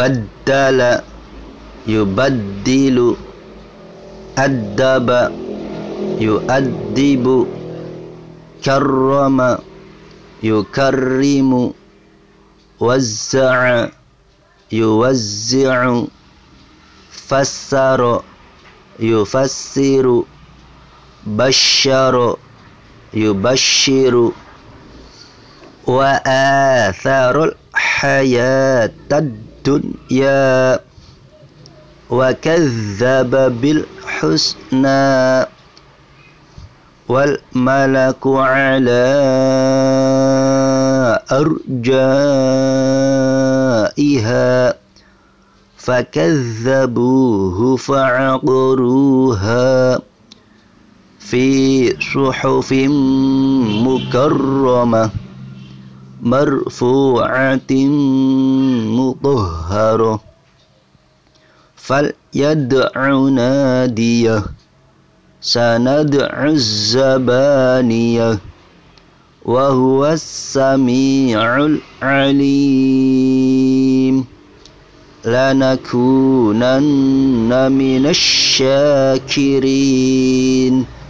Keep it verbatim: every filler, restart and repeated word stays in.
بدل يبدل أدب يؤدب كرم يكرم وزع يوزع فسر يفسر بشر يبشر وآثر الحياة الدنيا وكذب بالحسنى والملك على أرجائها فكذبوه فعقروها في صحف مكرمة مرفوعة مطهرة فليدع ناديه سندع الزبانية وهو السميع العليم لنكونن من الشاكرين